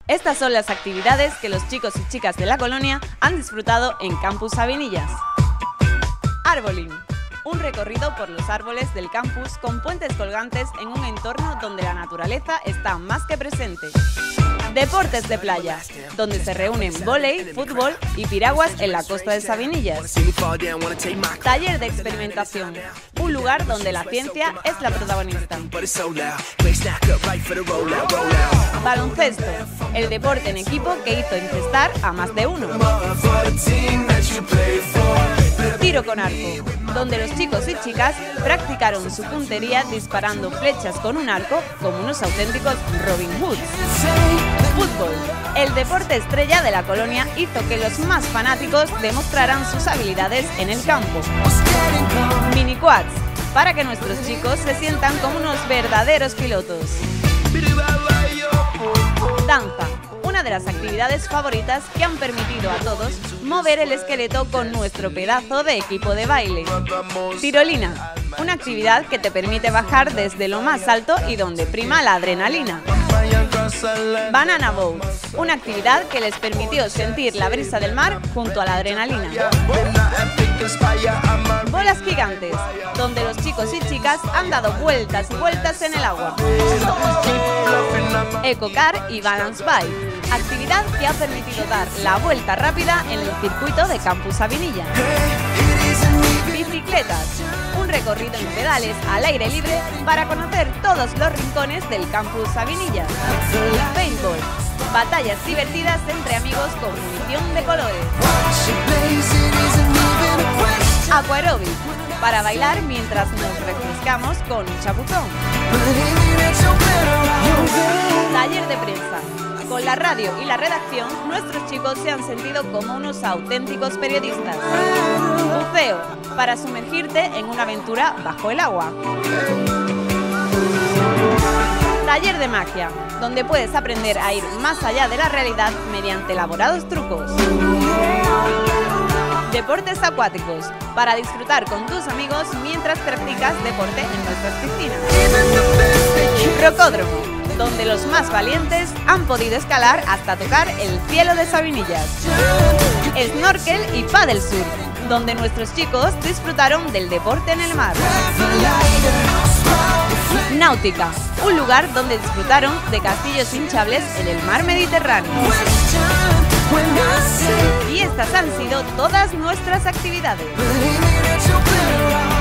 Estas son las actividades que los chicos y chicas de la colonia han disfrutado en Campus Sabinillas. Arbolín. Un recorrido por los árboles del campus con puentes colgantes en un entorno donde la naturaleza está más que presente. Deportes de playa, donde se reúnen vóley, fútbol y piraguas en la costa de Sabinillas. Taller de experimentación, un lugar donde la ciencia es la protagonista. Baloncesto, el deporte en equipo que hizo encestar a más de uno. Tiro con arco, donde los chicos y chicas practicaron su puntería disparando flechas con un arco como unos auténticos Robin Hoods. Fútbol, el deporte estrella de la colonia, hizo que los más fanáticos demostraran sus habilidades en el campo. Mini quads, para que nuestros chicos se sientan como unos verdaderos pilotos. Danza, una de las actividades favoritas que han permitido a todos mover el esqueleto con nuestro pedazo de equipo de baile. Tirolina, una actividad que te permite bajar desde lo más alto y donde prima la adrenalina. Banana Boat, una actividad que les permitió sentir la brisa del mar junto a la adrenalina. Bolas gigantes, donde los chicos y chicas han dado vueltas y vueltas en el agua. Ecocar y Balance Bike, actividad que ha permitido dar la vuelta rápida en el circuito de Campus Sabinillas. Bicicletas, un recorrido en pedales al aire libre para conocer todos los rincones del Campus Sabinillas. Paintball, batallas divertidas entre amigos con munición de colores. Aquaerobic, para bailar mientras nos refrescamos con un chapuzón. Taller de prensa. Con la radio y la redacción, nuestros chicos se han sentido como unos auténticos periodistas. Buceo, para sumergirte en una aventura bajo el agua. Taller de magia, donde puedes aprender a ir más allá de la realidad mediante elaborados trucos. Deportes acuáticos, para disfrutar con tus amigos mientras practicas deporte en nuestras piscinas. Rocódromo, donde los más valientes han podido escalar hasta tocar el cielo de Sabinillas. Snorkel y paddle surf, donde nuestros chicos disfrutaron del deporte en el mar. Náutica, un lugar donde disfrutaron de castillos hinchables en el mar Mediterráneo. Y estas han sido todas nuestras actividades.